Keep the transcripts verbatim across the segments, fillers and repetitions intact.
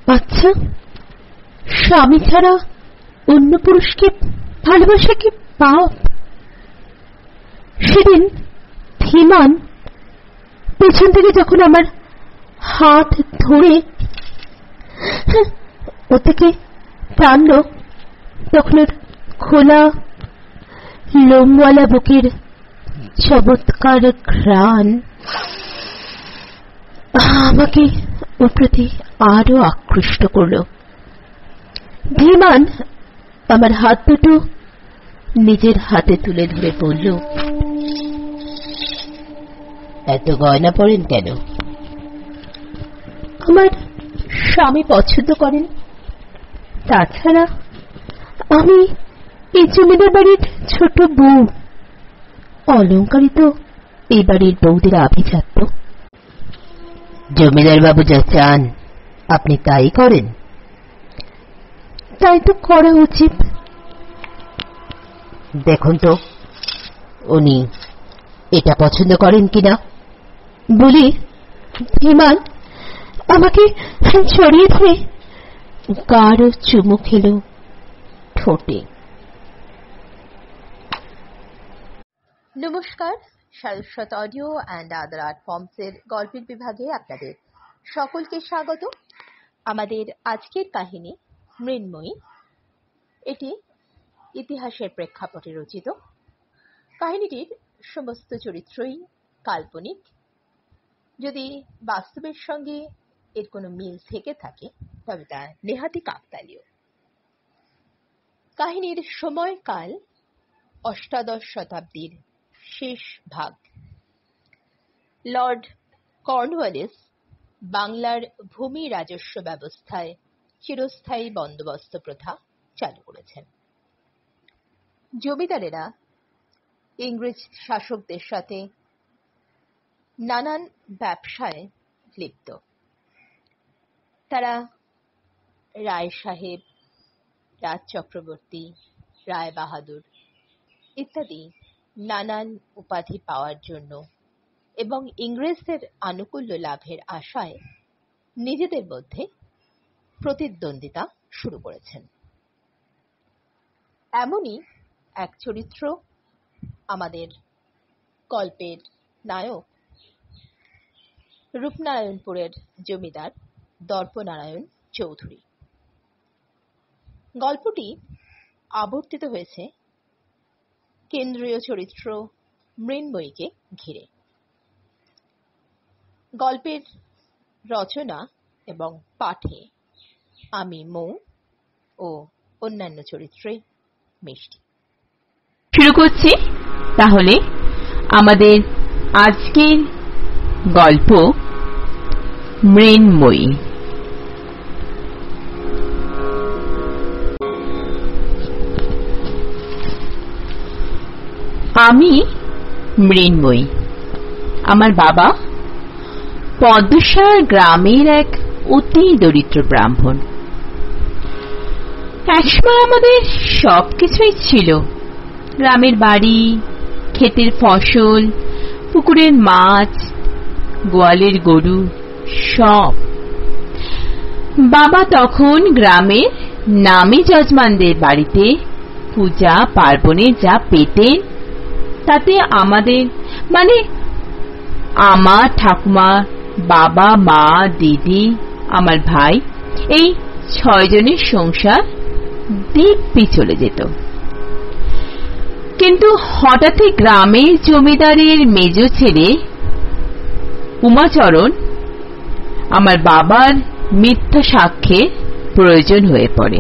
আচ্ছা, স্বামী ছাড়া অন্য পুরুষকে ভালোবাসা কি পাপ? সেদিন ধীমান পেছন থেকে যখন আমার হাত ধরে ও থেকে টানল, তখন ওর খোলা লোমওয়ালা বুকের চমৎকার ঘ্রাণ আমাকে ওর প্রতি আরো আকৃষ্ট করল। ধীমান আমার হাত দুটো নিজের হাতে তুলে ধরে বলল, এত গয়না পরেন কেন? আমার স্বামী পছন্দ করেন। তাছাড়া আমি এই জমিদার বাড়ির ছোট বউ, অলঙ্কারিত এই বাড়ির বউদের আভিজাত্য। জমিদার বাবু যা চান আপনি তাই করেন। তাই তো করা উচিত। দেখুন তো উনি এটা পছন্দ করেন কিনা। বলি ধীমান আমাকে ছড়িয়ে ধরে গাঢ় চুমু খেল ঠোঁটে। নমস্কার, Saraswat audio and other art forms এর গল্পের বিভাগে আপনাদের সকলকে স্বাগত। আমাদের আজকের কাহিনী মৃন্ময়ী। এটি ইতিহাসের প্রেক্ষাপটে রচিত। কাহিনীটির সমস্ত চরিত্রই কাল্পনিক। যদি বাস্তবের সঙ্গে এর কোনো মিল থেকে থাকে তবে তা নেহাতি কাকতালীয়। কাহিনীর সময়কাল অষ্টাদশ শতাব্দীর শেষ ভাগ। লর্ড কর্নওয়ালিস বাংলার ভূমি রাজস্ব ব্যবস্থায় চিরস্থায়ী বন্দোবস্ত প্রথা চালু করেছেন। জমিদারেরা ইংরেজ শাসকদের সাথে নানান ব্যবসায় লিপ্ত। তারা রায় সাহেব, রাজ চক্রবর্তী, রায় বাহাদুর ইত্যাদি নানান উপাধি পাওয়ার জন্য এবং ইংরেজদের আনুকূল্য লাভের আশায় নিজেদের মধ্যে প্রতিদ্বন্দ্বিতা শুরু করেছেন। এমনই এক চরিত্র আমাদের গল্পের নায়ক, রূপনারায়ণপুরের জমিদার দর্পনারায়ণ চৌধুরী। গল্পটি আবর্তিত হয়েছে কেন্দ্রীয় চরিত্র মৃন্ময়ীকে ঘিরে। গল্পের রচনা এবং পাঠে আমি মৌ ও অন্যান্য চরিত্রে মিষ্টি। শুরু করছি তাহলে আমাদের আজকের গল্প মৃন্ময়ী। আমি মৃন্ময়ী। আমার বাবা পদ্মসার গ্রামের এক অতি দরিদ্র ব্রাহ্মণ। একসময় আমাদের সবকিছুই ছিল, গ্রামের বাড়ি, ক্ষেতের ফসল, পুকুরের মাছ, গোয়ালের গরু, সব। বাবা তখন গ্রামের নামী যজমানদের বাড়িতে পূজা পার্বণে যা পেতেন তাতে আমাদের মানে আমার ঠাকুমা, বাবা, মা, দিদি, আমার ভাই, এই ছয় জনের সংসার দিব্যি চলে যেত। কিন্তু হঠাৎই গ্রামের জমিদারের মেজ ছেলে উমাচরণ আমার বাবার মিথ্যা সাক্ষ্যের প্রয়োজন হয়ে পড়ে।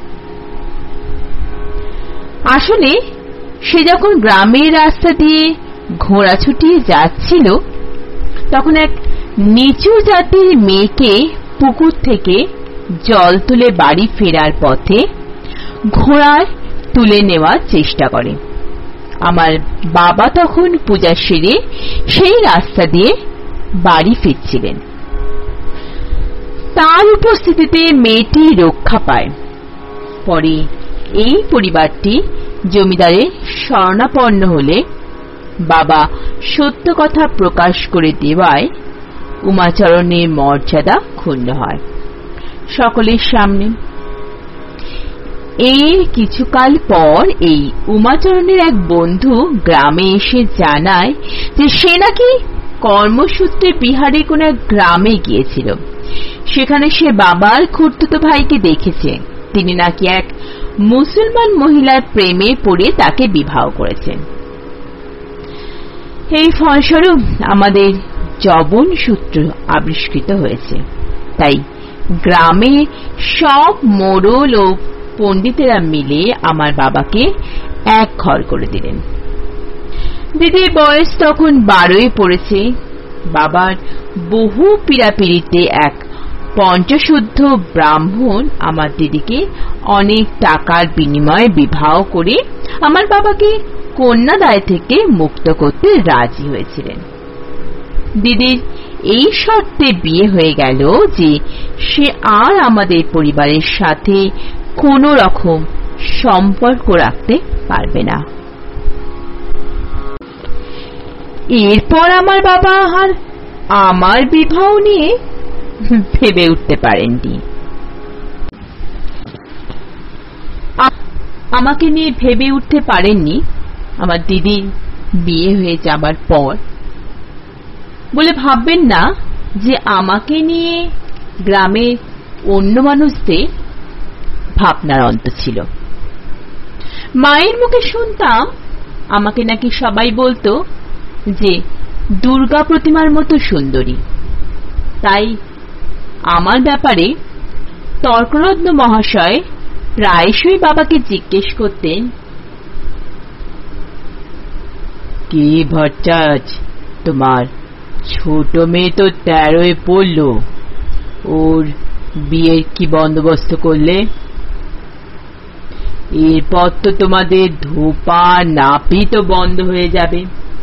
আসলে সে যখন গ্রামের রাস্তা দিয়ে ঘোড়া ছুটিয়ে যাচ্ছিল তখন এক নিচু জাতির মেয়েকে পুকুর থেকে জল তুলে বাড়ি ফেরার পথে ঘোড়ায় তুলে নেওয়ার চেষ্টা করে। আমার বাবা তখন পূজা সেরে সেই রাস্তা দিয়ে বাড়ি ফিরছিলেন। তার উপস্থিতিতে মেয়েটি রক্ষা পায়। পরে এই পরিবারটি জমিদারের শরণাপন্ন হলে বাবা সত্য কথা প্রকাশ করে দেওয়ায় উমাচরণের মর্যাদা ক্ষুণ্ণ হয়। সকলের সামনে। এর কিছুকাল পর এই উমাচরণের এক বন্ধু গ্রামে এসে জানায় যে সে নাকি কর্মসূত্রে বিহারে কোন এক গ্রামে গিয়েছিল। সেখানে সে বাবার খুড়তুতো ভাইকে দেখেছে। তিনি নাকি এক মুসলমান মহিলার প্রেমে পড়ে তাকে বিবাহ করেছেন। এই ফলস্বরূপ আমাদের যবন সূত্র আবিষ্কৃত হয়েছে। তাই গ্রামে সব মোড়ল ও পণ্ডিতেরা মিলে আমার বাবাকে এক ঘর করে দিলেন। দিদির বয়স তখন বারোয় পড়েছে। বাবার বহু পীড়াপিড়িতে এক পঞ্চশুদ্ধ ব্রাহ্মণ আমার দিদিকে অনেক টাকার বিনিময়ে বিবাহ করে আমার বাবাকে কন্যাদায় থেকে মুক্ত করতে রাজি হয়েছিলেন। দিদির এই শর্তে বিয়ে হয়ে গেল যে সে আর আমাদের পরিবারের সাথে কোন রকম সম্পর্ক রাখতে পারবে না। এরপর আমার বাবা আর আমার বিবাহ নিয়ে ভেবে উঠতে পারেননি। আমাকে নিয়ে ভেবে উঠতে পারেননি আমার দিদির বিয়ে হয়ে যাবার পর। বলে ভাববেন না যে আমাকে নিয়ে গ্রামে অন্য মানুষদের ভাবনার অন্ত ছিল। মায়ের মুখে শুনতাম আমাকে নাকি সবাই বলতো যে দুর্গা প্রতিমার মতো সুন্দরী। তাই আমার ব্যাপারে তর্করত্ন মহাশয় প্রায়শই বাবাকে জিজ্ঞেস করতেন, কি ভট্টাচ, তোমার ছোট মেয়ে তো তেরোয় পড়ল, ওর বিয়ের কি বন্দোবস্ত করলে? এরপর তো তোমাদের ধোপা নাপি তো বন্ধ হয়ে যাবে।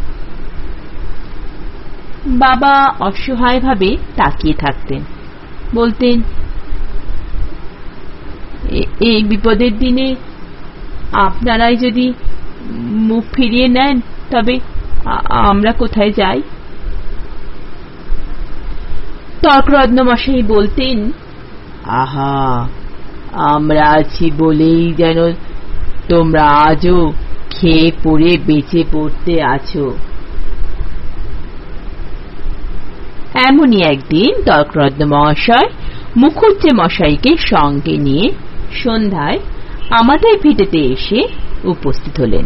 বাবা অসহায়ভাবে তাকিয়ে থাকতেন, বলতেন, এই বিপদের দিনে আপনারাই যদি মুখ ফিরিয়ে নেন তবে আমরা কোথায় যাই? তর্করত্ন মশাই বলতেন, আহা, আমরা আছি বলেই যেন তোমরা আজও খেয়ে পড়ে বেঁচে পড়তে আছো। এমনই একদিন তর্করত্ন মহাশয় মুখুজ্জে মশাইকে সঙ্গে নিয়ে সন্ধ্যায় আমাদের ভিটেতে এসে উপস্থিত হলেন।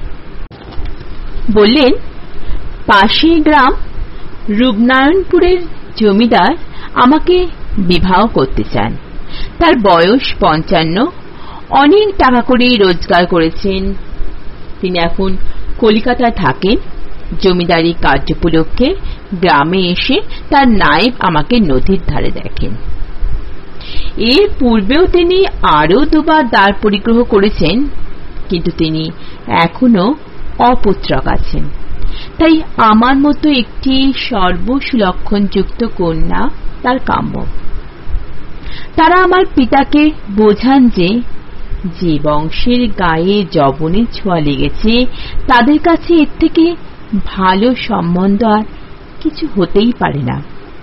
বললেন, পাশের গ্রাম রূপনারায়ণপুরের জমিদার আমাকে বিবাহ করতে চান। তার বয়স পঞ্চান্ন, অনেক টাকা করে রোজগার করেছেন। তিনি এখন কলিকাতায় থাকেন। জমিদারি কার্যোপলক্ষে গ্রামে এসে তার নায়েব আমাকে নদীর ধারে দেখেন। এর পূর্বেও তিনি আরো দুবার দ্বার পরিগ্রহ করেছেন, কিন্তু তিনি এখনো অপুত্রক আছেন। তাই আমার মতো একটি সর্বসুলক্ষণযুক্ত কন্যা তার কাম্য। তারা আমার পিতাকে বোঝান যে যে বংশের গায়ে যবনের ছোঁয়া লেগেছে তাদের কাছে এর থেকে ভালো সম্বন্ধ আর কিছু হতেই পারে না।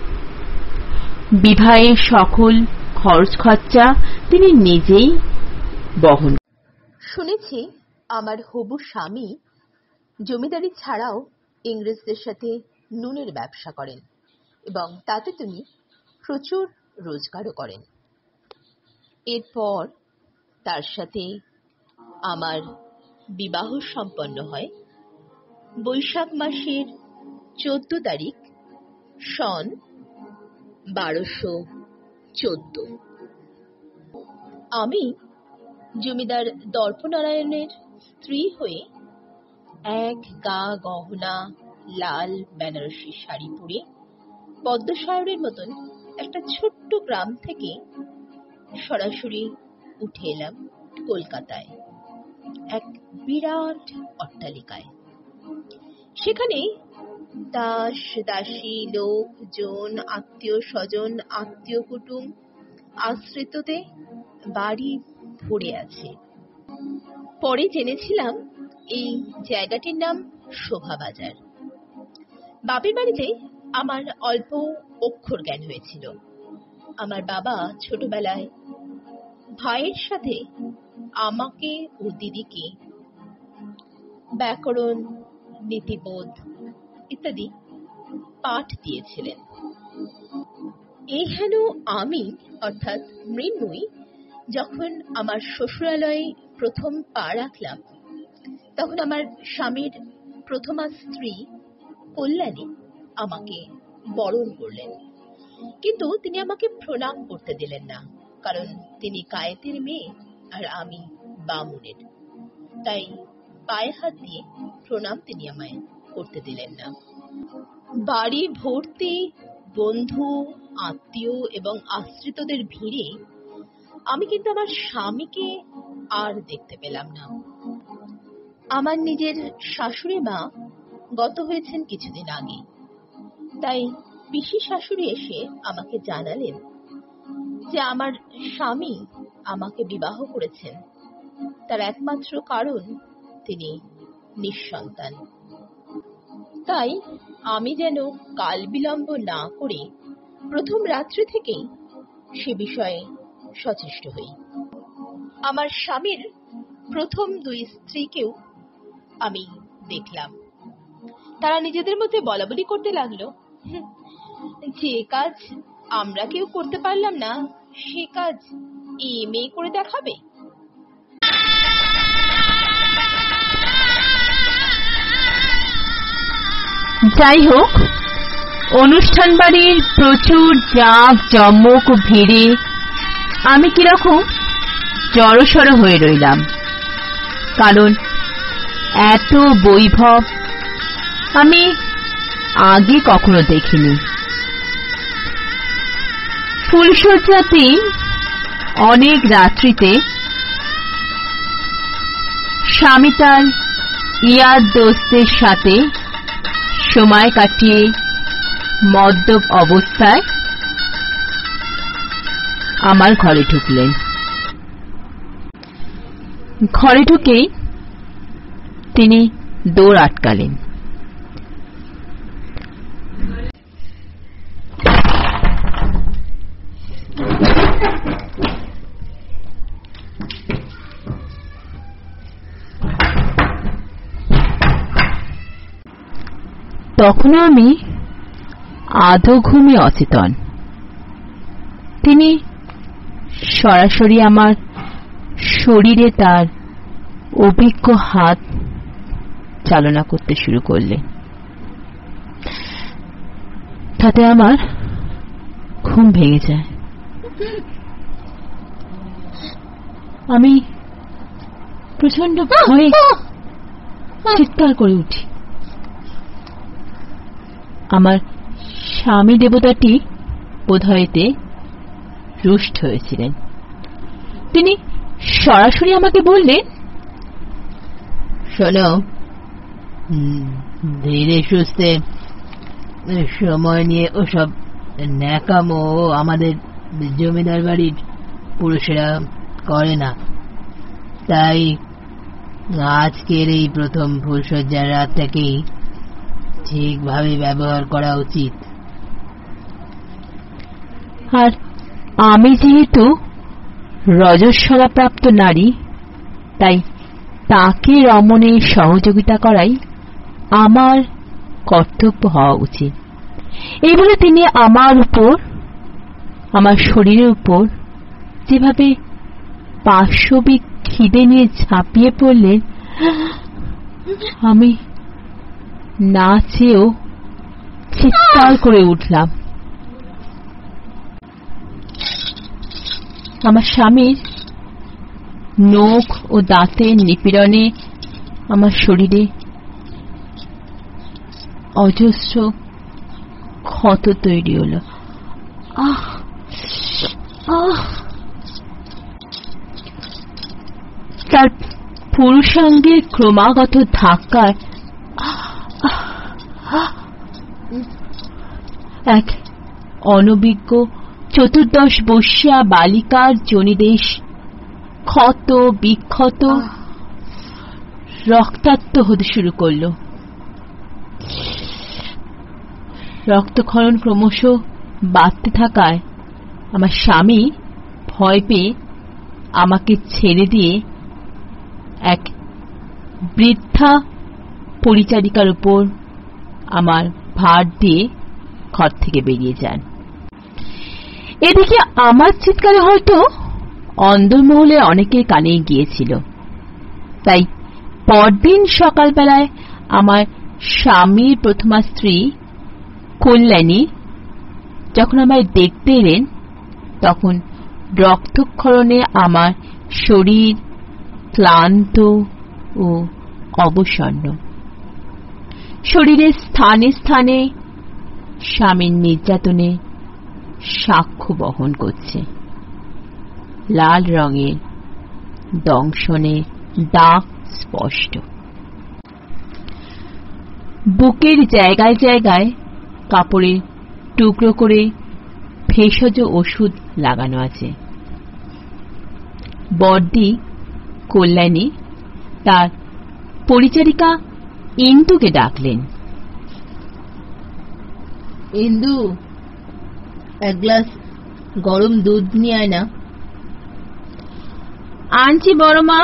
বিবাহের সকল খরচ খরচা তিনি নিজেই বহন। শুনেছি আমার হবু স্বামী জমিদারি ছাড়াও ইংরেজদের সাথে নুনের ব্যবসা করেন এবং তাতে তিনি প্রচুর রোজগারও করেন। এরপর তার সাথে আমার বিবাহ সম্পন্ন হয় বৈশাখ মাসের চোদ্দ তারিখ সন বারোশো চোদ্দ। আমি জমিদার দর্পনারায়ণের স্ত্রী হয়ে এক গা গহনা লাল বেনারসি শাড়ি পরে পদ্মসাগরের মতন একটা ছোট্ট গ্রাম থেকে সরাসরি উঠে এলাম কলকাতায় এক বিরাট অট্টালিকায়। সেখানে দাস দাসী লোকজন, আত্মীয় স্বজন, আত্মীয় কুটুম আশ্রিততে বাড়ি ভরে আছে। পরে জেনেছিলাম এই জায়গাটির নাম শোভাবাজার। বাপের বাড়িতে আমার অল্প অক্ষর জ্ঞান হয়েছিল। আমার বাবা ছোটবেলায় ভাইয়ের সাথে আমাকে ও দিদিকে ব্যাকরণ, নীতিবোধ ইত্যাদি পাঠ দিয়েছিলেন। এই হেন আমি অর্থাৎ মৃন্ময়ী যখন আমার শ্বশুরালয়ে প্রথম পা রাখলাম, তখন আমার স্বামীর প্রথমা স্ত্রী কল্যাণী আমাকে বরণ করলেন, কিন্তু তিনি আমাকে প্রণাম করতে দিলেন না, কারণ তিনি কায়েতের মেয়ে আর আমি বামুনের, তাই পায়ে হাত দিয়ে প্রণাম তিনি আমায় করতে দিলেন না। বাড়ি ভর্তি বন্ধু, আত্মীয় এবং আশ্রিতদের ভিড়ে আমি কিন্তু আমার স্বামীকে আর দেখতে পেলাম না। আমার নিজের শাশুড়ি মা গত হয়েছেন কিছুদিন আগে, তাই পিসি শাশুড়ি এসে আমাকে জানালেন যে আমার স্বামী আমাকে বিবাহ করেছেন তার একমাত্র কারণ তিনি নিঃসন্তান। তাই আমি যেন কাল বিলম্ব না করে প্রথম রাত্রি থেকেই সে বিষয়ে সচেষ্ট হই। আমার স্বামীর প্রথম দুই স্ত্রীকেও আমি দেখলাম, তারা নিজেদের মধ্যে বলাবলি করতে লাগলো, যে কাজ আমরা কেউ করতে পারলাম না সে কাজ এই মেয়ে করে দেখাবে। যাই হোক, অনুষ্ঠান বাড়ির প্রচুর জাঁক জমক ভিড়ে আমি কিরকম জড়সড় হয়ে রইলাম, কারণ এত বৈভব আমি আগে কখনো দেখিনি। ফুলশয্যাতে অনেক রাত্রিতে স্বামী তার ইয়ার দোস্তের সাথে সময় কাটিয়ে মদ্যপ অবস্থায় আমার ঘরে ঢুকলেন। ঘরে ঢুকেই তিনি দৌড় আটকালেন। তখনও আমি আধো ঘুমে অচেতন। তিনি সরাসরি আমার শরীরে তার অভিজ্ঞ হাত চালনা করতে শুরু করলেন। তাতে আমার ঘুম ভেঙে যায়। আমি প্রচন্ড ভয়ে চিৎকার করে উঠি। আমার স্বামী দেবতাটি বোধহয় এতে রুষ্ট হয়েছিলেন। তিনি সরাসরি আমাকে বললেন, শোনো, ধীরে সুস্থে সময় নিয়ে ওসব ন্যাকামো আমাদের জমিদার বাড়ির পুরুষেরা করে না, তাই আজকের এই প্রথম ফুলশয্যার রাতটাকেই ঠিকভাবে ব্যবহার করা উচিত। আর আমি যেহেতু রজস্বলা প্রাপ্ত নারী, তাই তাকে রমণে সহযোগিতা করাই আমার কর্তব্য হওয়া উচিত। এই বলে তিনি আমার উপর, আমার শরীরের উপর যেভাবে পাশবিক খিদে নিয়ে ঝাঁপিয়ে পড়লেন, আমি না চেয়েও চিৎকার করে উঠলাম। আমার স্বামীর নখ ও দাঁতের নিপীড়নে আমার শরীরে অজস্র ক্ষত তৈরি হল। আহ আহ তার পুরুষাঙ্গের ক্রমাগত ধাক্কায় এক অনভিজ্ঞ চতুর্দশ বর্ষীয়া বালিকার যোনিদেশ ক্ষত বিক্ষত রক্তাক্ত হতে শুরু করল। রক্তক্ষরণ ক্রমশ বাড়তে থাকায় আমার স্বামী ভয় পেয়ে আমাকে ছেড়ে দিয়ে এক বৃদ্ধা পরিচারিকার উপর আমার ভার দিয়ে ঘর থেকে বেরিয়ে যান। এদিকে আমার চিৎকারে হয়তো অন্দরমহলে অনেকের কানে গিয়েছিল। তাই পরদিন সকালবেলায় আমার স্বামীর প্রথমা স্ত্রী কল্যাণী যখন আমায় দেখতে এলেন, তখন রক্তক্ষরণে আমার শরীর ক্লান্ত ও অবসন্ন। শরীরের স্থানে স্থানে স্বামীর নির্যাতনে সাক্ষ্য বহন করছে। লাল রঙের দংশনে দাগ স্পষ্ট। বুকের জায়গায় জায়গায় কাপড়ে টুকরো করে ভেষজ ওষুধ লাগানো আছে। বড়দি কল্যাণী তার পরিচারিকা ইন্দুকে ডাকলেন। ইন্দু, এক গ্লাস গরম দুধ নিয়ে আয় না। আনছি বড় মা।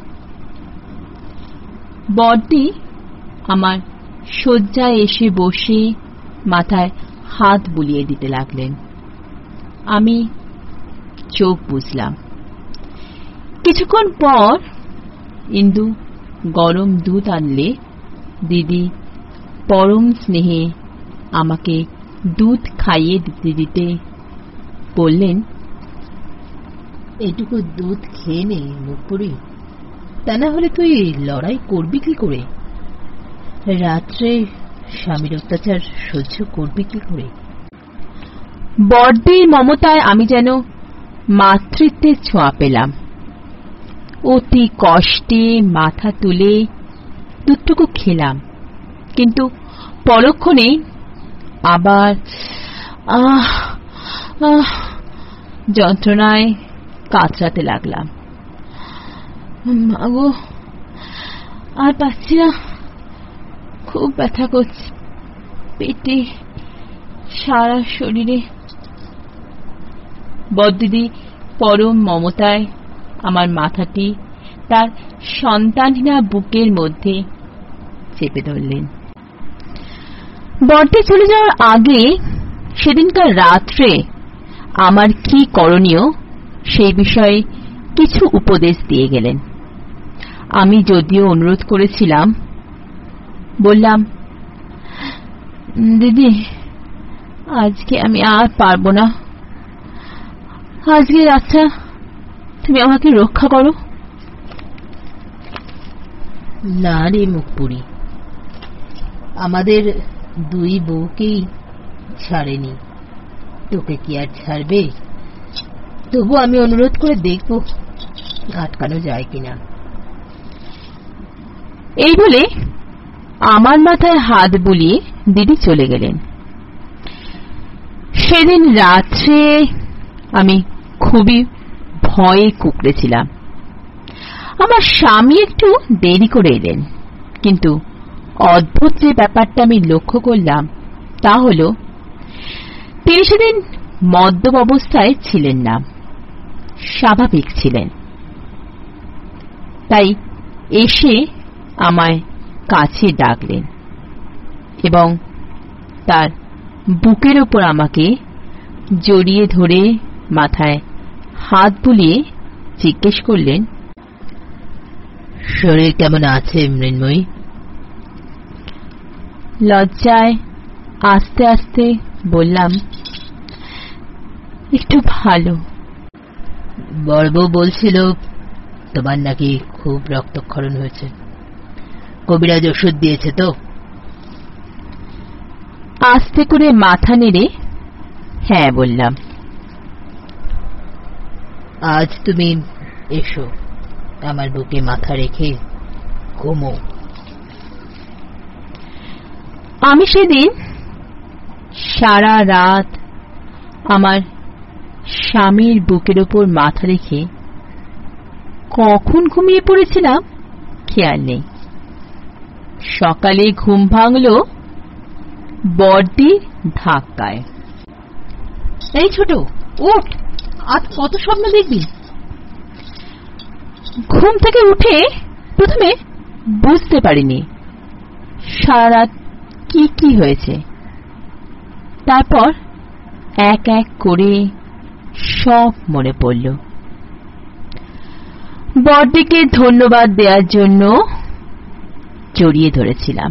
বড়দি আমার শয্যায় এসে বসে মাথায় হাত বুলিয়ে দিতে লাগলেন। আমি চোখ বুঝলাম। কিছুক্ষণ পর ইন্দু গরম দুধ আনলে দিদি পরম স্নেহে আমাকে দুধ খাইয়ে দিতে দিতে বললেন, এটুকু দুধ খেয়ে নে মুখপুরি, তা না হলে তুই লড়াই করবি কি করে? রাত্রে স্বামীর অত্যাচার সহ্য করবি কি করে? বড়দির মমতায় আমি যেন মাতৃত্বের ছোঁয়া পেলাম। অতি কষ্টে মাথা তুলে দুধটুকু খেলাম, কিন্তু পরক্ষণেই আবার আহ আহ যন্ত্রণায় কাতরাতে লাগলাম। মাগো, আর পাচ্ছি না, খুব ব্যথা করছে পেটে, সারা শরীরে। বড়দিদি পরম মমতায় আমার মাথাটি তার সন্তানহীনা বুকের মধ্যে চেপে ধরলেন। বড়দি চলে যাওয়ার আগে সেদিনকার রাত্রে আমার কি করণীয় সেই বিষয়ে কিছু উপদেশ দিয়ে গেলেন। আমি যদিও অনুরোধ করেছিলাম, বললাম, দিদি আজকে আমি আর পারবো না, আজকে রাতটা তুমি আমাকে রক্ষা করো। না রে মুখপুরি, আমাদের দুই বউকেই ছাড়েনি, তোকে কি আর ছাড়বে? তবু আমি অনুরোধ করে দেখব আটকানো যায় কিনা। এই বলে আমার মাথায় হাত বুলিয়ে দিদি চলে গেলেন। সেদিন রাত্রে আমি খুবই ভয়ে কুঁকড়েছিলাম। আমার স্বামী একটু দেরি করে এলেন, কিন্তু অদ্ভুত যে ব্যাপারটা আমি লক্ষ্য করলাম তা হল, তিনি সেদিন মদ্যপ অবস্থায় ছিলেন না, স্বাভাবিক ছিলেন। তাই এসে আমায় কাছে ডাকলেন এবং তার বুকের ওপর আমাকে জড়িয়ে ধরে মাথায় হাত বুলিয়ে জিজ্ঞেস করলেন, শরীর কেমন আছে মৃন্ময়ী? লজ্জায় আস্তে আস্তে বললাম, একটু ভালো। বড়বউ বলছিল তোমার নাকি খুব রক্তক্ষরণ হয়েছে, কবিরাজ ওষুধ দিয়েছে তো? আস্তে করে মাথা নেড়ে হ্যাঁ বললাম। আজ তুমি এসো, আমার বুকে মাথা রেখে ঘুমো। আমি সেদিন সারা রাত আমার স্বামীর বুকের ওপর মাথা রেখে কখন ঘুমিয়ে পড়েছিলাম খেয়াল নেই। সকালে ঘুম ভাঙল বড়দির ধাক্কায়। এই ছোট, উঠ, আজ কত স্বপ্ন দেখবি। ঘুম থেকে উঠে প্রথমে বুঝতে পারিনি সারা রাত কি কি হয়েছে। তারপর এক এক করে সব মনে পড়ল। বড়দিকে ধন্যবাদ দেওয়ার জন্য জড়িয়ে ধরেছিলাম,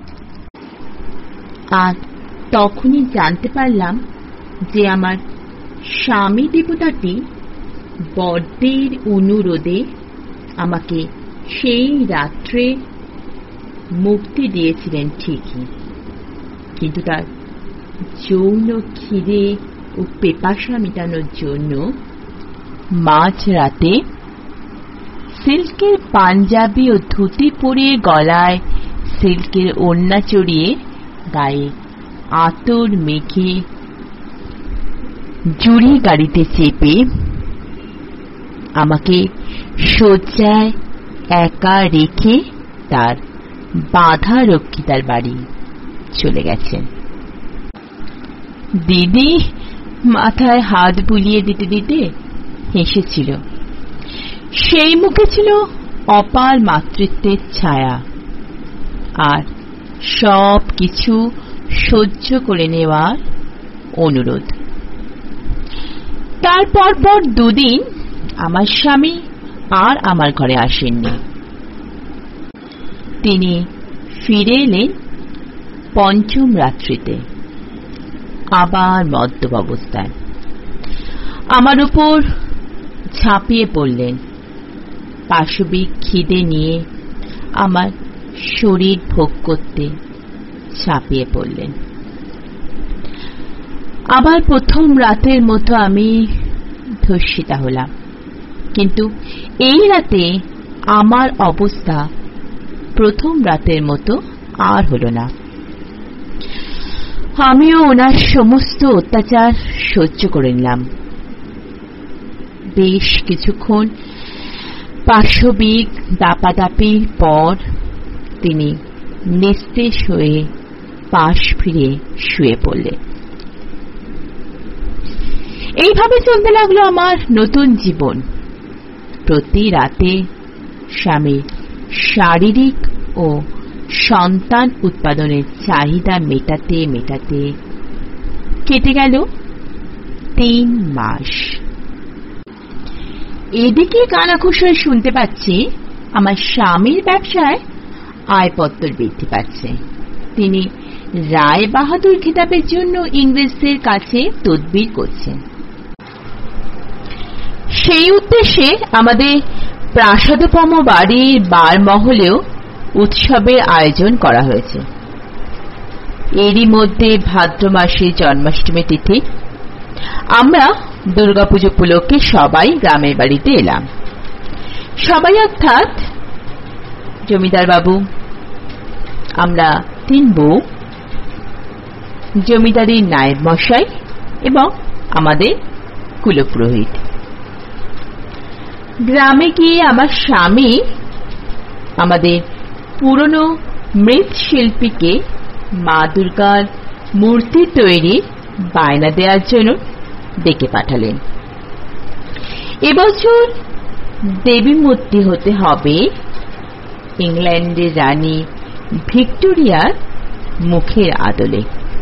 আর তখনই জানতে পারলাম যে আমার স্বামী দেবতাটি বড়দের অনুরোধে আমাকে সেই রাত্রে মুক্তি দিয়েছিলেন ঠিকই, কিন্তু তার যৌন খিদে ও পেপাসা মেটানোর জন্য মাঝ রাতে সিল্কের পাঞ্জাবি ও ধুতি পরিয়ে গলায় সিল্কের ওড়না চড়িয়ে গায়ে আতর মেখে জুড়ি গাড়িতে চেপে আমাকে শয্যায় একা রেখে তার বাধা রক্ষিতার বাড়ি চলে গেছেন। দিদি মাথায় হাত বুলিয়ে দিতে দিতে হেসেছিল। সেই মুখে ছিল অপার মাতৃত্বের ছায়া, আর সব কিছু সহ্য করে নেওয়ার অনুরোধ। তারপর পর দুদিন আমার স্বামী আর আমার ঘরে আসেননি। তিনি ফিরে এলেন পঞ্চম রাত্রিতে, আবার মদ্যপ অবস্থায়। আমার উপর ঝাঁপিয়ে পড়লেন, পাশবিক খিদে নিয়ে আমার শরীর ভোগ করতে ঝাঁপিয়ে পড়লেন। আবার প্রথম রাতের মতো আমি ধর্ষিতা হলাম, কিন্তু এই রাতে আমার অবস্থা প্রথম রাতের মতো আর হল না। আমিও ওনার সমস্ত অত্যাচার সহ্য করে নিলাম। বেশ কিছুক্ষণ পাশবিক দাপাদাপির পর তিনি নিস্তেজ হয়ে পাশ ফিরে শুয়ে পড়লেন। এইভাবে চলতে লাগলো আমার নতুন জীবন। প্রতি রাতে স্বামীর শারীরিক ও সন্তান উৎপাদনের চাহিদা মেটাতে মেটাতে কেটে গেল তিন মাস। এদিকে কানাঘুষ হয়ে শুনতে পাচ্ছি আমার স্বামীর ব্যবসায় আয়পত্তর বৃদ্ধি পাচ্ছে। তিনি রায় বাহাদুর খেতাবের জন্য ইংরেজদের কাছে তদবির করছেন। সেই উদ্দেশ্যে আমাদের প্রাসাদপম বাড়ির বারমহলেও উৎসবের আয়োজন করা হয়েছে। এরই মধ্যে ভাদ্র মাসে জন্মাষ্টমী তিথি। আমরা দুর্গাপুজো উপলক্ষে সবাই গ্রামের বাড়িতে এলাম। সবাই অর্থাৎ জমিদার বাবু, আমরা তিন বউ, জমিদারির নায়েব মশাই এবং আমাদের কুলপুরোহিত। গ্রামে গিয়ে আমার স্বামী আমাদের পুরনো মৃৎশিল্পীকে মা দুর্গার মূর্তি তৈরির বায়না দেওয়ার জন্য ডেকে পাঠালেন। এবছর দেবী মূর্তি হতে হবে ইংল্যান্ডের রানী ভিক্টোরিয়ার মুখের আদলে।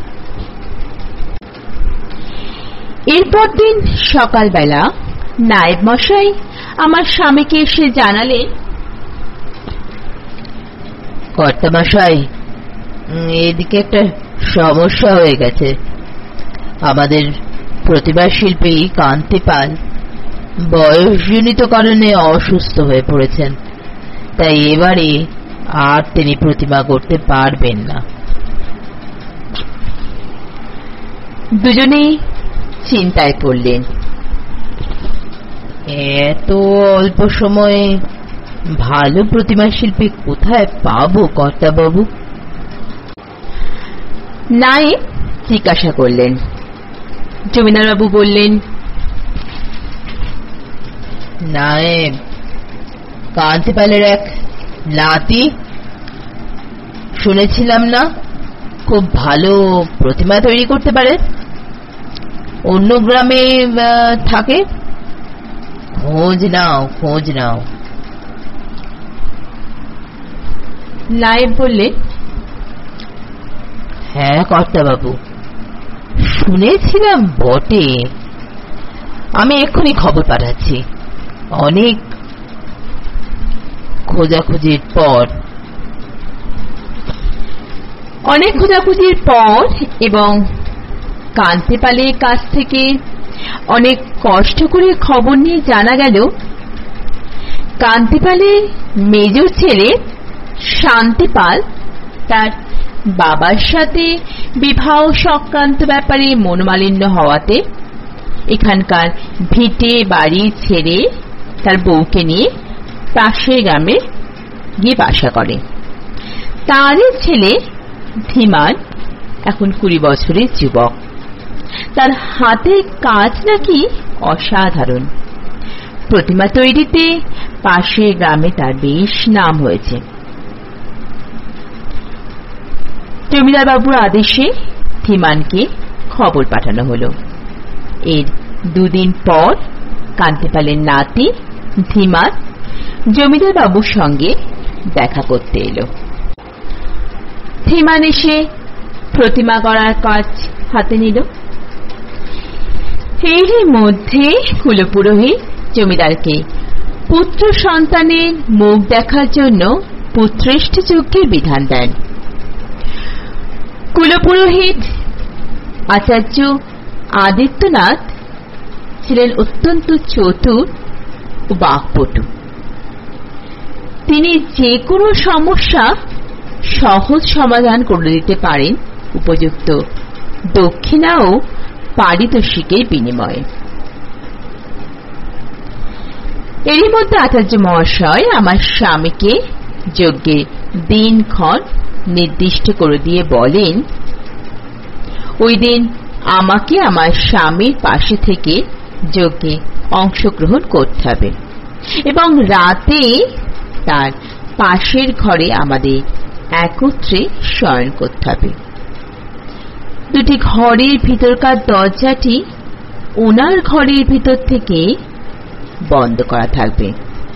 এরপর দিন সকালবেলা নায়েব মশাই আমার স্বামীকে এসে জানালেন, কর্তামশাই, এদিকে একটা সমস্যা হয়ে গেছে। আমাদের প্রতিভা শিল্পী কান্তিপাল বয়সজনিত কারণে অসুস্থ হয়ে পড়েছেন, তাই এবারে আর তিনি প্রতিমা করতে পারবেন না। দুজনেই চিন্তায় পড়লেন। এত অল্প সময়ে ভালো প্রতিমা শিল্পী কোথায় পাবো কর্তাবাবু? নায়েব জিজ্ঞাসা করলেন। জমিদারবাবু বললেন, নায়েব, কান্তিপালের এক নাতি শুনেছিলাম না খুব ভালো প্রতিমা তৈরি করতে পারে। অন্য গ্রামে থাকে। খোঁজ নাও খোঁজ নাও। নায়েব বললেন, হ্যাঁ কর্তাবাবু, শুনেছিলাম বটে। আমি এক্ষুনি খবর পাঠাচ্ছি। অনেক খোঁজাখুঁজির পর অনেক খোঁজাখুঁজির পর এবং কান্তিপালের কাছ থেকে অনেক কষ্ট করে খবর নিয়ে জানা গেল, কান্তিপালের মেজ ছেলে শান্তিপাল তার বাবার সাথে বিবাহ সংক্রান্ত ব্যাপারে মনোমালিন্য হওয়াতে এখানকার ভিটে বাড়ি ছেড়ে তার বউকে নিয়ে পাশের গ্রামে গিয়ে বাসা করে। তারই ছেলে ধীমান এখন কুড়ি বছরের যুবক। তার হাতের কাজ নাকি অসাধারণ। প্রতিমা তৈরিতে পাশের গ্রামে তার বেশ নাম হয়েছে। জমিদার বাবুর আদেশে ধীমানকে খবর পাঠানো হলো। এর দুদিন পর কান্তিপালের নাতি ধীমান জমিদার বাবুর সঙ্গে দেখা করতে এলো। ধীমান এসে প্রতিমা গড়ার কাজ হাতে নিল। এরই মধ্যে কুলপুরোহিত জমিদারকে পুত্র সন্তানের মুখ দেখার জন্য পুত্রেষ্ঠ যজ্ঞের বিধান দেন। কুলপুরোহিত আচার্য আদিত্যনাথ ছিলেন অত্যন্ত চতুর ও বাক্পটু। তিনি যে কোনো সমস্যা সহজ সমাধান করে দিতে পারেন উপযুক্ত দক্ষিণা ও পারিতোষিকের বিনিময়ে। এরই মধ্যে আচার্য মহাশয় আমার স্বামীকে যজ্ঞের দিনক্ষণ নির্দিষ্ট করে দিয়ে বলেন, ওই দিন আমাকে আমার স্বামীর পাশে থেকে যজ্ঞে অংশগ্রহণ করতে হবে এবং রাতে তার পাশের ঘরে আমাদের একত্রে শয়ন করতে হবে। দুটি ঘরের ভিতরকার দরজাটি ওনার ঘরের ভিতর থেকে বন্ধ করা থাকবে।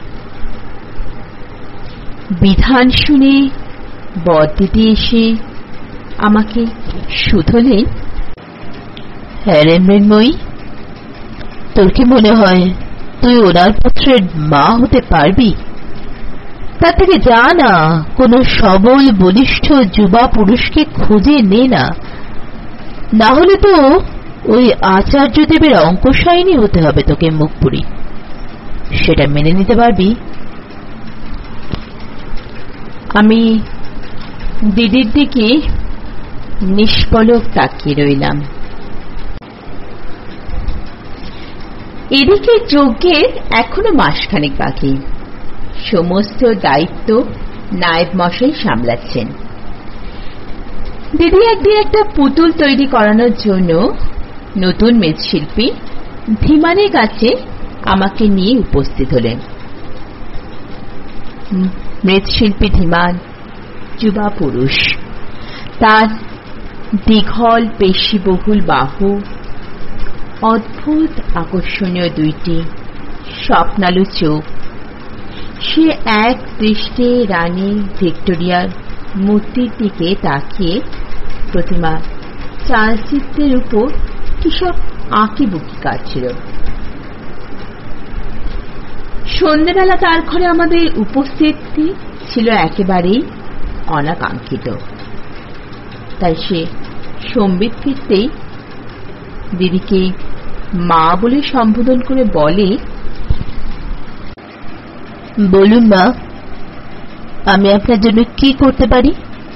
বিধান শুনে বরদিদি এসে আমাকে শুধলেন, হ্যাঁ রে মৃন্ময়ী, তোর কি মনে হয় তুই ওনার পুত্রের মা হতে পারবি? তার থেকে যা না, কোন সবল বলিষ্ঠ যুবা পুরুষকে খুঁজে নে না, না হলে তো ওই আচার্যদেবের অঙ্কশায়িনী হতে হবে তোকে মুখপুরি। সেটা মেনে নিতে পারবি? আমি দিদির দিকে নিষ্পলক তাকিয়ে রইলাম। এদিকে যজ্ঞের এখনো মাসখানেক বাকি। সমস্ত দায়িত্ব নায়েব মশাই সামলাচ্ছেন। দিদি একদিন একটা পুতুল তৈরি করানোর জন্য নতুন মৃৎশিল্পী ধীমানের কাছে আমাকে নিয়ে উপস্থিত হলেন। মৃৎশিল্পী ধীমান যুবা পুরুষ। তার দীঘল পেশিবহুল বাহু, অদ্ভুত আকর্ষণীয় দুইটি স্বপ্নালু চোখ। সে এক দৃষ্টে রানী ভিক্টোরিয়ার মূর্তির দিকে তাকিয়ে প্রতিমা চালচিত্রের উপর কি সব আঁকি বুকি কাটছিল। সন্ধ্যেবেলা তার ঘরে আমাদের উপস্থিতি ছিল একেবারেই অনাকাঙ্ক্ষিত। তাই সে সম্বিত ফিরতেই দিদিকে মা বলে সম্বোধন করে বলে, বলুন মা, আমি আপনার জন্য কি করতে পারি?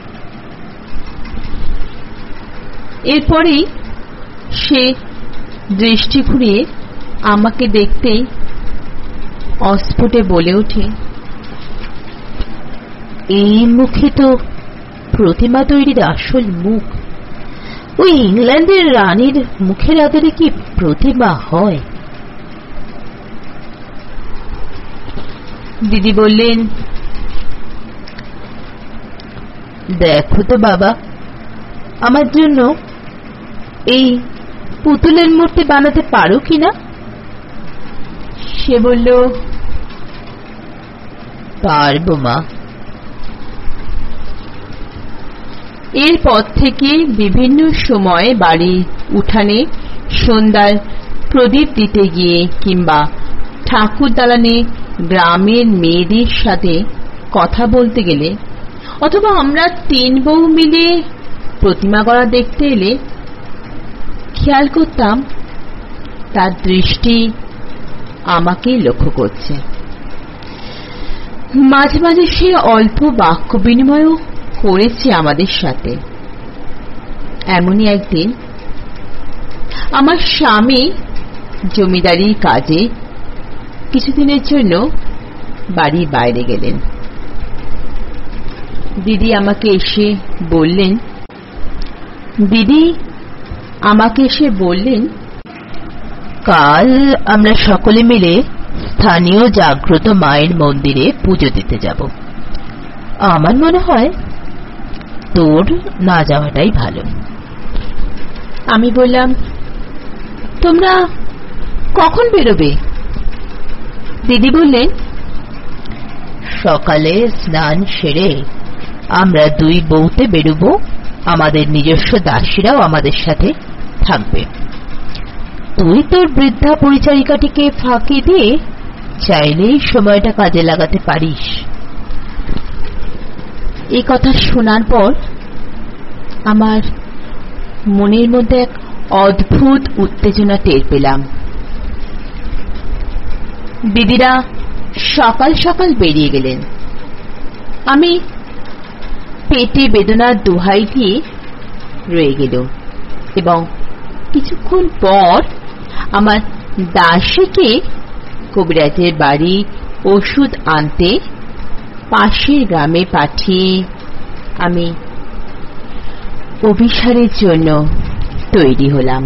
এরপরেই সে দৃষ্টি ঘুরিয়ে আমাকে দেখতেই অস্ফুটে বলে ওঠে, এই মুখে তো প্রতিমা তৈরির আসল মুখ। ওই ইংল্যান্ডের রানীর মুখের আদরে কি প্রতিমা হয়? দিদি বললেন, দেখো তো বাবা, আমার জন্য এই পুতুলের মূর্তি বানাতে পারো কিনা? সে বলল, পারবো মা। এরপর থেকে বিভিন্ন সময় বাড়ির উঠানে সন্ধ্যার প্রদীপ দিতে গিয়ে কিংবা ঠাকুর দালানে গ্রামের মেয়েদের সাথে কথা বলতে গেলে অথবা আমরা তিন বউ মিলে প্রতিমা গড়া দেখতে এলে খেয়াল করতাম তার দৃষ্টি আমাকেই লক্ষ্য করছে। মাঝে মাঝে সে অল্প বাক্য বিনিময়ও করেছে আমাদের সাথে। এমনই একদিন আমার স্বামী জমিদারির কাজে কিছুদিনের জন্য বাড়ির বাইরে গেলেন। দিদি আমাকে এসে বললেন দিদি আমাকে এসে বললেন কাল আমরা সকলে মিলে স্থানীয় জাগ্রত মায়ের মন্দিরে পুজো দিতে যাব। আমার মনে হয় তোর না যাওয়াটাই ভালো। আমি বললাম, তোমরা কখন বেরোবে? দিদি বললেন, সকালে স্নান সেরে আমরা দুই বউতে বেরোবো, আমাদের নিজস্ব দাসীরাও আমাদের সাথে থাকবে। তুই তোর বৃদ্ধা পরিচারিকাটিকে ফাঁকি দিয়ে চাইলেই সময়টা কাজে লাগাতে পারিস। এই কথা শোনার পর আমার মনের মধ্যে এক অদ্ভুত উত্তেজনা টের পেলাম। দিদিরা সকাল সকাল বেরিয়ে গেলেন। আমি পেটে বেদনার দোহাই দিয়ে রয়ে গেল এবং কিছুক্ষণ পর আমার দাসীকে কবিরাজের বাড়ি ওষুধ আনতে পাশের গ্রামে পাঠিয়ে আমি অভিসারের জন্য তৈরি হলাম।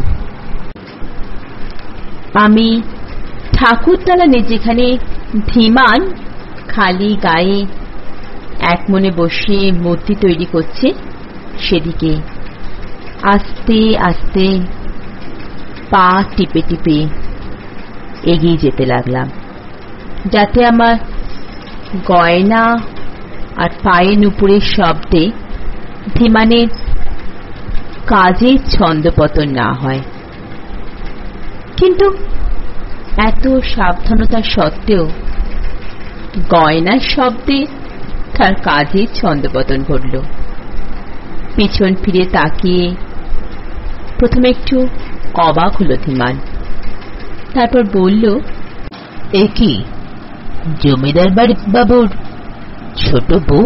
আমি ঠাকুরদালানে যেখানে ধীমান খালি গায়ে এক মনে বসে মূর্তি তৈরি করছে সেদিকে আস্তে আস্তে পা টিপে টিপে এগিয়ে যেতে লাগলাম, যাতে আমার গয়না আর পায়ে নুপুরের শব্দে ধীমানের কাজের ছন্দপতন না হয়। কিন্তু এত সাবধানতা সত্ত্বেও গয়নার শব্দে তার কাজের ছন্দপতন ঘটল। পিছন ফিরে তাকিয়ে প্রথমে একটু অবাক হল ধীমান, তারপর বলল, এ কি জমিদার বাড়ির বাবুর ছোট বউ?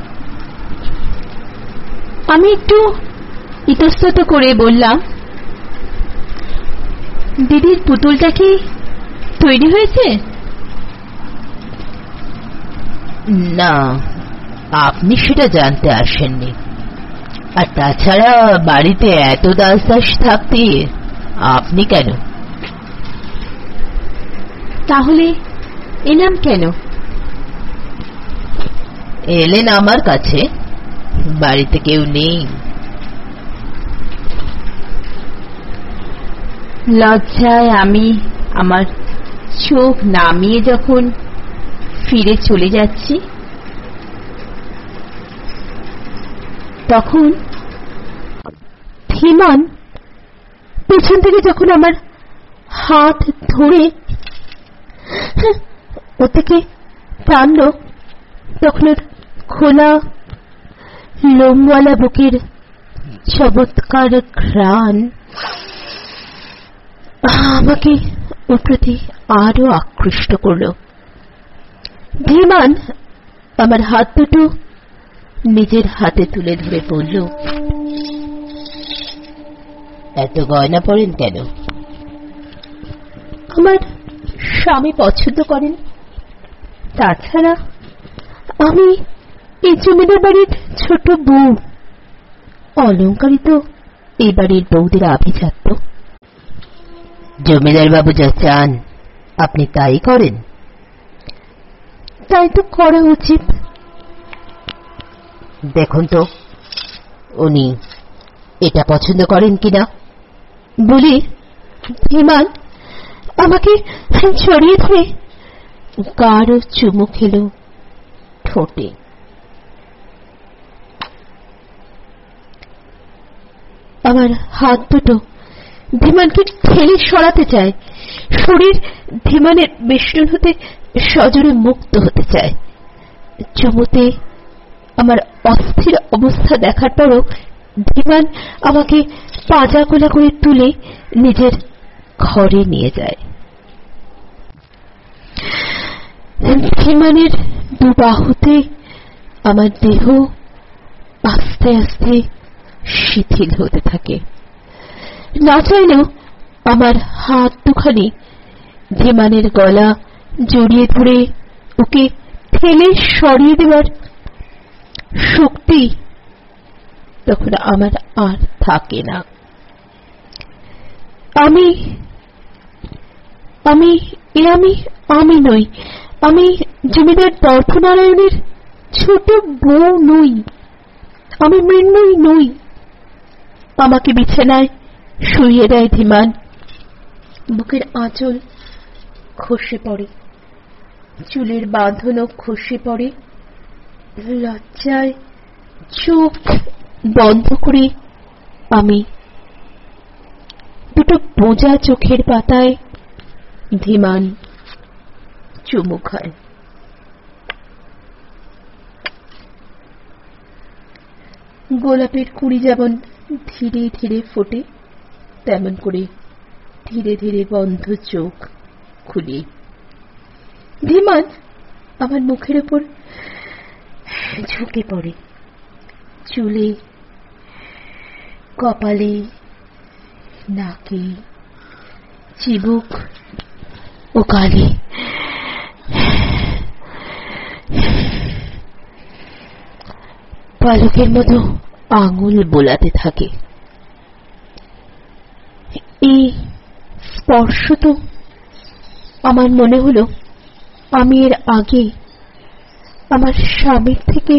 আমি একটু ইতস্তত করে বললাম, দিদির পুতুলটা কি তৈরি হয়েছে? না, আপনি সেটা জানতে আসেননি। আর তাছাড়া বাড়িতে এত দাস দাস থাকতে আপনি কেন? তাহলে এলাম কেন? এলেন আমার কাছে, বাড়িতে কেউ নেই। লজ্জায় আমি আমার চোখ নামিয়ে যখন ফিরে চলে যাচ্ছি তখন ধীমান পেছন থেকে যখন আমার হাত ধরে ও থেকে টানল, তখন ওর খোলা লোমওয়ালা বুকের চমৎকার ঘ্রাণ আমাকে ওর প্রতি আরো আকৃষ্ট করল। ধীমান আমার হাত দুটো নিজের হাতে তুলে ধরে বলল, এত গয়না পরেন কেন? আমার স্বামী পছন্দ করেন। তাছাড়া আমি এই জমিদার বাড়ির ছোট বউ, অলংকারিত এই বাড়ির বউদের আভিজাত্য। জমিদার বাবু যা চান আপনি তাই করেন। তাই তো করা উচিত। দেখুন তো উনি এটা পছন্দ করেন কিনা। বলি ধীমান আমাকে জড়িয়ে ধরে গাঢ় চুমু খেল ঠোঁটে। আমার হাত দুটো ধীমানকে ঠেলে সরাতে চায়, শরীর ধীমানের বেষ্টন হতে সজোরে মুক্ত হতে চায়। চুমুতে আমার অস্থির অবস্থা দেখার পরও ধীমান আমাকে পাজা কোলা করে তুলে নিজের ঘরে নিয়ে যায়। ধীমানের দুবাহুতে আমার দেহ আস্তে আস্তে শিথিল হতে থাকে। না চাইলেও আমার হাত দুখানি ধীমানের গলা জড়িয়ে ধরে ওকে ঠেলে সরিয়ে দেওয়ার শক্তি তখন আমার আর থাকে না। আমি আমি এ আমি আমি নই, আমি জমিদার দর্পনারায়ণের ছোট বউ নই, আমি মৃন্ময়ী নই। আমাকে বিছানায় শুইয়ে দেয় ধীমান। বুকের আঁচল খসে পড়ে, চুলের বাঁধনও খসে পড়ে। লজ্জায় চোখ বন্ধ করে আমি দুটো বোঝা চোখের পাতায় ধীমান চুমু খায়। গোলাপের কুড়ি যেমন ধীরে ধীরে ফোটে, তেমন করে ধীরে ধীরে বন্ধ চোখ খুলি। ধীমান আমার মুখের উপর ঝুঁকে পড়ে, চুলে, কপালে, নাকে, চিবুক ও গালে। পালকের মতো আঙুল বোলাতে থাকে। এই স্পর্শ তো আমার মনে হলো আমি এর আগে আমার স্বামীর থেকে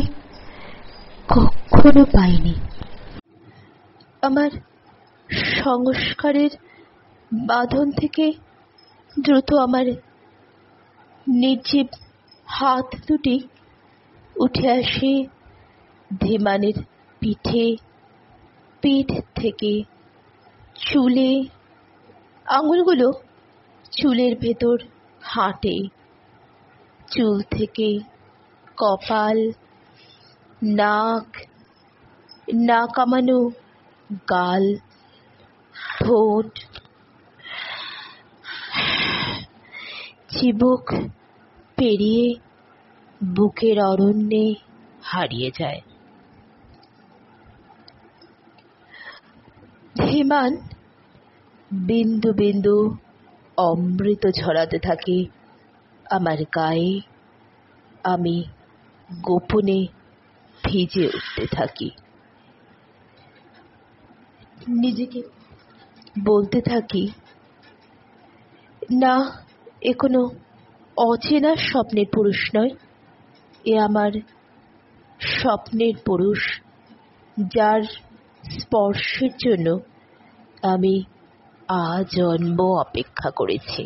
কখনো পাইনি। আমার সংস্কারের বাঁধন থেকে দ্রুত আমার নির্জীব হাত দুটি উঠে আসে ধীমানের পিঠে, পিঠ থেকে চুলে। আঙুলগুলো চুলের ভেতর হাঁটে, চুল থেকে কপাল, নাক, না কামানো গাল, ঠোঁট, চিবুক পেরিয়ে বুকের অরণ্যে হারিয়ে যায়। ধীমান বিন্দু বিন্দু অমৃত ঝরাতে থাকে আমার গায়ে। আমি গোপনে ভিজে উঠতে থাকি, নিজেকে বলতে থাকি, না, এ কোনো অচেনা স্বপ্নের পুরুষ নয়, এ আমার স্বপ্নের পুরুষ, যার স্পর্শের জন্য আমি আজন্ম অপেক্ষা করেছি।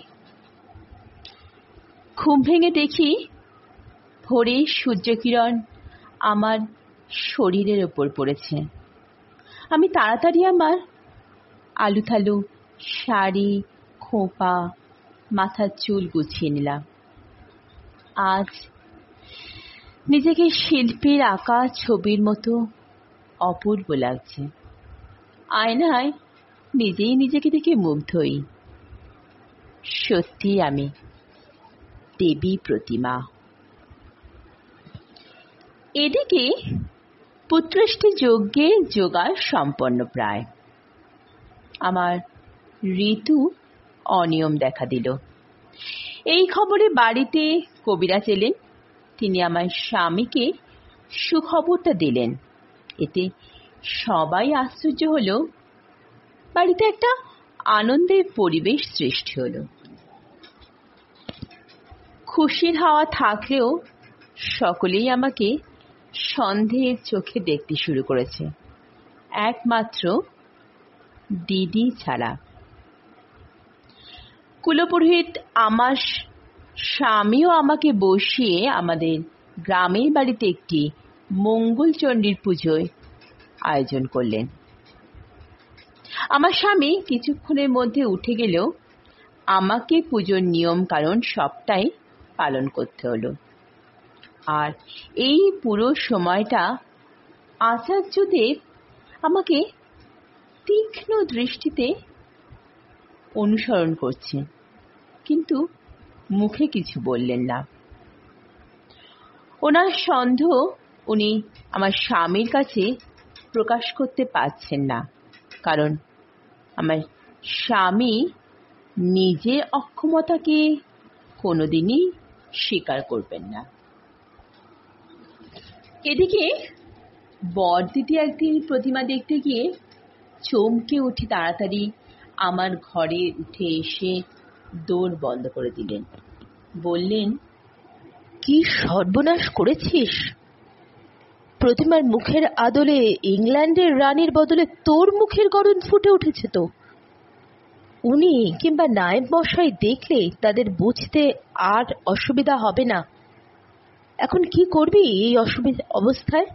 ঘুম ভেঙে দেখি ভোরের সূর্যকিরণ আমার শরীরের ওপর পড়েছে। আমি তাড়াতাড়ি আমার আলুথালু শাড়ি, খোঁপা, মাথার চুল গুছিয়ে নিলাম। আজ নিজেকে শিল্পীর আঁকা ছবির মতো অপূর্ব লাগছে। আয়নায় নিজেই নিজেকে দেখে মুগ্ধ হই। সত্যি আমি দেবী প্রতিমা। এদিকে পুত্রেষ্টি যজ্ঞের জোগাড় সম্পন্ন প্রায়। আমার ঋতু অনিয়ম দেখা দিল। এই খবরে বাড়িতে কবিরাজ এলেন। তিনি আমার স্বামীকে সুখবরটা দিলেন। এতে সবাই আশ্চর্য হলো। বাড়িতে একটা আনন্দের পরিবেশ সৃষ্টি হলো। খুশির হাওয়া থাকলেও সকলেই আমাকে সন্দেহের চোখে দেখতে শুরু করেছে, একমাত্র দিদি ছাড়া। কুলপুরোহিত আমার স্বামীও আমাকে বসিয়ে আমাদের গ্রামের বাড়িতে একটি মঙ্গলচণ্ডীর পুজোয় আয়োজন করলেন। আমার স্বামী কিছুক্ষণের মধ্যে উঠে গেলেও আমাকে পুজোর নিয়ম কারণ সবটাই পালন করতে হলো। আর এই পুরো সময়টা আচার্যদেব আমাকে তীক্ষ্ণ দৃষ্টিতে অনুসরণ করছেন, কিন্তু মুখে কিছু বললেন না। ওনার সন্দেহ উনি আমার স্বামীর কাছে প্রকাশ করতে পারছেন না, কারণ আমার স্বামী নিজের অক্ষমতাকে কোনোদিনই স্বীকার করবেন না। এদিকে বড়দিদি একদিন প্রতিমা দেখতে গিয়ে চমকে উঠে তাড়াতাড়ি আমার ঘরে উঠে এসে দোর বন্ধ করে দিলেন। বললেন, কি সর্বনাশ করেছিস! প্রতিমার মুখের আদলে ইংল্যান্ডের রানীর বদলে তোর মুখের গড়ন ফুটে উঠেছে তো। উনি কিংবা নায়েব মশাই দেখলে তাদের বুঝতে আর অসুবিধা হবে না। এখন কি করবি এই অসুবিধা অবস্থায়?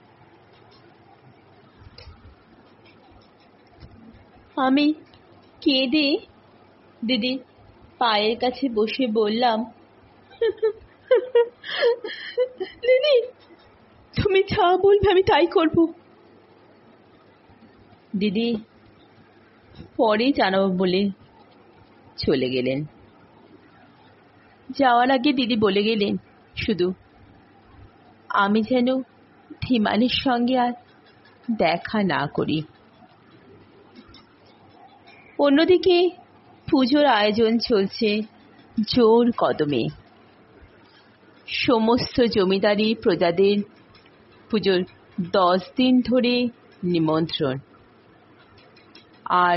আমি কেঁদে দিদির পায়ের কাছে বসে বললাম, দিদি তুমি যা বলবে আমি তাই করব। দিদি পরে জানাবো বলে চলে গেলেন। যাওয়ার আগে দিদি বলে গেলেন শুধু, আমি যেন ধীমানের সঙ্গে আর দেখা না করি। অন্যদিকে পুজোর আয়োজন চলছে জোর কদমে। সমস্ত জমিদারি প্রজাদের পুজোর দশ দিন ধরে নিমন্ত্রণ, আর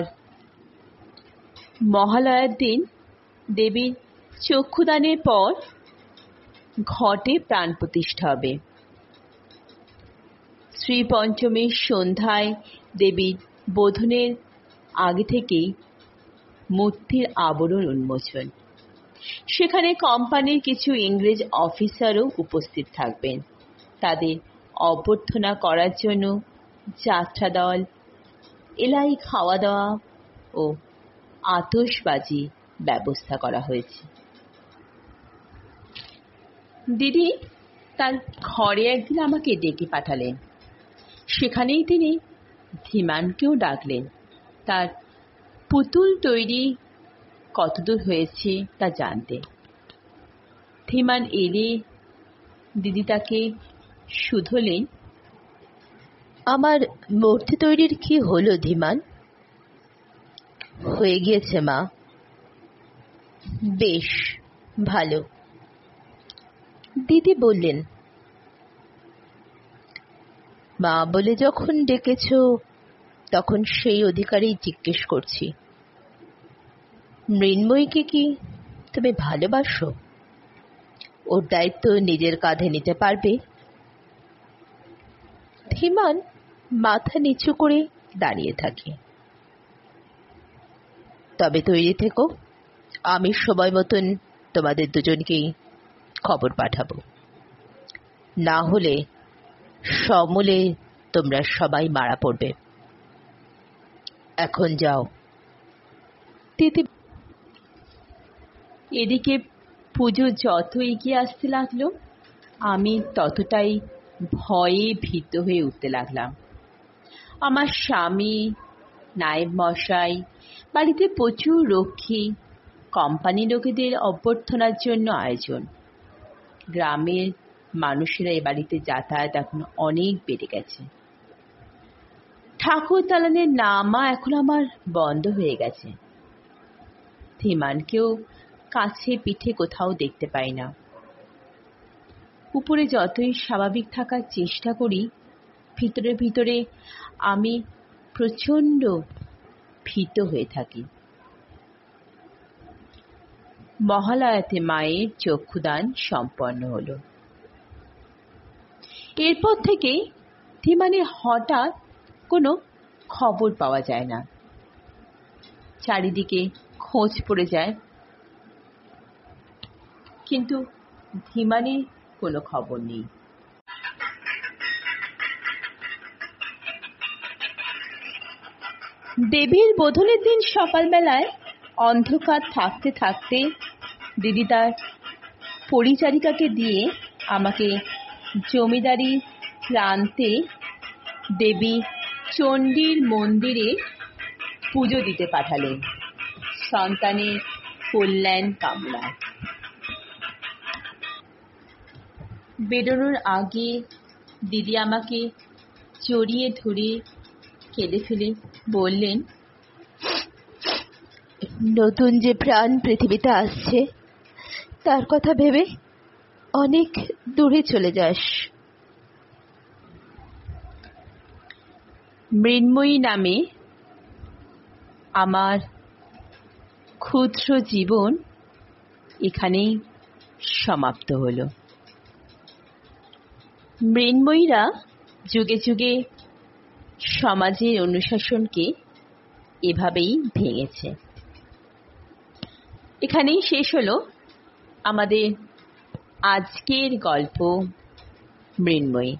মহালয়ার দিন দেবীর চক্ষুদানের পর ঘটে প্রাণ প্রতিষ্ঠা হবে। শ্রী পঞ্চমীর সন্ধ্যায় দেবীর বোধনের আগে থেকেই মূর্তির আবরণ উন্মোচন। সেখানে কোম্পানির কিছু ইংরেজ অফিসারও উপস্থিত থাকবেন। তাদের অভ্যর্থনা করার জন্য যাত্রা দল, এলাই খাওয়া দাওয়া ও আতশবাজি ব্যবস্থা করা হয়েছে। দিদি তার ঘরে একদিন আমাকে ডেকে পাঠালেন। সেখানেই তিনি ধীমানকেও ডাকলেন তার পুতুল তৈরি কতদূর হয়েছে তা জানতে। ধীমান এলে দিদি তাকে শুধলেন, আমার মূর্তি তৈরির কি হলো ধীমান? হয়ে গিয়েছে মা। বেশ ভালো, দিদি বললেন। মা বলে যখন ডেকেছ তখন সেই অধিকারেই জিজ্ঞেস করছি, মৃন্ময়ীকে কি তুমি ভালোবাসো? ওর দায়িত্ব নিজের কাঁধে নিতে পারবে? ধীমান মাথা নিচু করে দাঁড়িয়ে থাকে। তবে তৈরি থেকো, আমি সময় মতন তোমাদের দুজনকেই খবর পাঠাবো। না হলে সমূলে তোমরা সবাই মারা পড়বে। এখন যাও। দিদি এদিকে পুজো যত এগিয়ে আসতে লাগলো আমি ততটাই ভয়ে ভীত হয়ে উঠতে লাগলাম। আমার স্বামী, নায়েব মশাই, বাড়িতে প্রচুর রক্ষী, কোম্পানি লোকেদের অভ্যর্থনার জন্য আয়োজন। গ্রামের মানুষেরা এ বাড়িতে যাতায়াত এখন অনেক বেড়ে গেছে। ঠাকুর দালানের নামা এখন আমার বন্ধ হয়ে গেছে। ধীমানকেও কাছে পিঠে কোথাও দেখতে পাই না। উপরে যতই স্বাভাবিক থাকার চেষ্টা করি, ভিতরে ভিতরে আমি প্রচন্ড ভীত হয়ে থাকি। মহালয়াতে মায়ের চক্ষুদান সম্পন্ন হলো। এরপর থেকে ধীমানের হঠাৎ কোনো খবর পাওয়া যায় না। চারিদিকে খোঁজ পড়ে যায় কিন্তু ধীমানের কোনো খবর নেই। দেবীর বোধনের দিন সকালবেলায় অন্ধকার থাকতে থাকতে দিদি তার পরিচারিকাকে দিয়ে আমাকে জমিদারি প্রান্তে দেবী চণ্ডীর মন্দিরে পুজো দিতে পাঠালেন সন্তানের কল্যাণ কামনায়। বেরোনোর আগে দিদি আমাকে জড়িয়ে ধরে কেঁদে ফেলে বললেন, নতুন যে প্রাণ পৃথিবীতে আসছে তার কথা ভেবে অনেক দূরে চলে যাস। মৃন্ময়ী নামে আমার ক্ষুদ্র জীবন এখানেই সমাপ্ত হলো। মৃন্ময়ীরা যুগে যুগে সমাজের অনুশাসনকে এভাবেই ভেঙেছে। এখানেই শেষ হলো আমাদের আজকের গল্প মৃন্ময়ী।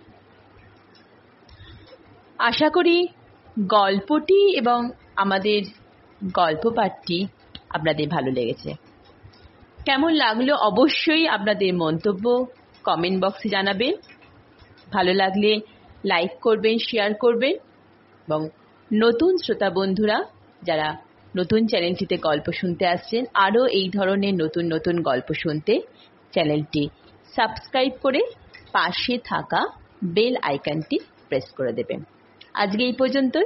আশা করি গল্পটি এবং আমাদের গল্প পাঠটি আপনাদের ভালো লেগেছে। কেমন লাগলো অবশ্যই আপনাদের মন্তব্য কমেন্ট বক্সে জানাবেন। ভালো লাগলে লাইক করবেন, শেয়ার করবেন এবং নতুন শ্রোতা বন্ধুরা যারা নতুন চ্যানেলটিতে গল্প শুনতে আসছেন আরও এই ধরনের নতুন নতুন গল্প শুনতে চ্যানেলটি সাবস্ক্রাইব করে পাশে থাকা বেল আইকনটি প্রেস করে দেবেন। আজকে এই পর্যন্তই।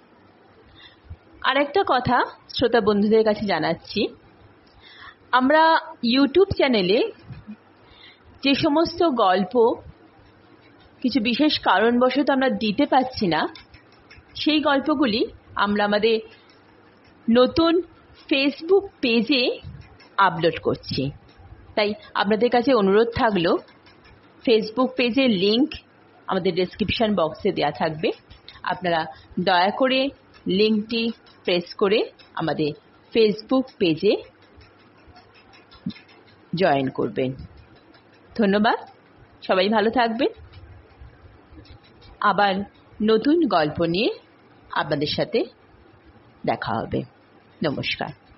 আরেকটা কথা শ্রোতা বন্ধুদের কাছে জানাচ্ছি, আমরা ইউটিউব চ্যানেলে যে সমস্ত গল্প কিছু বিশেষ কারণবশত আমরা দিতে পারছি না সেই গল্পগুলি আমরা আমাদের নতুন ফেসবুক পেজে আপলোড করছি। তাই আপনাদের কাছে অনুরোধ থাকলো, ফেসবুক পেজের লিংক আমাদের ডেসক্রিপশন বক্সে দেওয়া থাকবে, আপনারা দয়া করে লিংকটি প্রেস করে আমাদের ফেসবুক পেজে জয়েন করবেন। ধন্যবাদ, সবাই ভালো থাকবেন। আবার নতুন গল্প নিয়ে আপনাদের সাথে দেখা হবে। নমস্কার।